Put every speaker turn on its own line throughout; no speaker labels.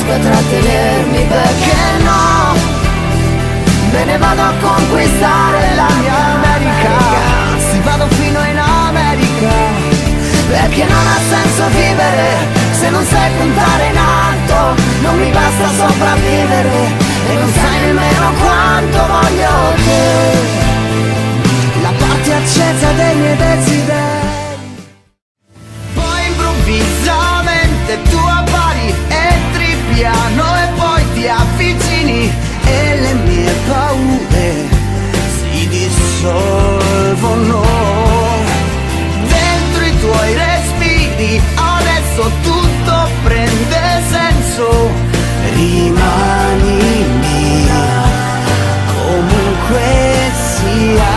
riesco a trattenermi, perché no, me ne vado a conquistare la mia America.
Sì, vado fino in America,
perché non ha senso vivere se non sai puntare in alto. Non mi basta sopravvivere e non sai nemmeno quanto voglio te.
la parte accesa dei miei desideri. Poi improvvisamente tu appari e piano e poi ti avvicini e le mie paure si dissolvono dentro i tuoi respiri. Adesso tutto prende senso, rimani mia comunque sia.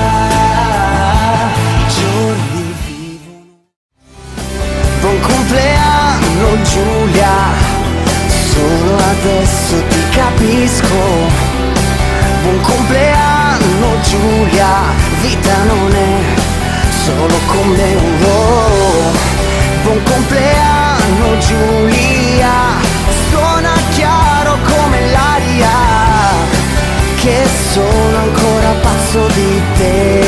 I giorni vivono. Buon compleanno Giulia, solo adesso ti capisco. Buon compleanno Giulia, vita non è solo come un volo. Buon compleanno Giulia, suona chiaro come l'aria, che sono ancora pazzo di te.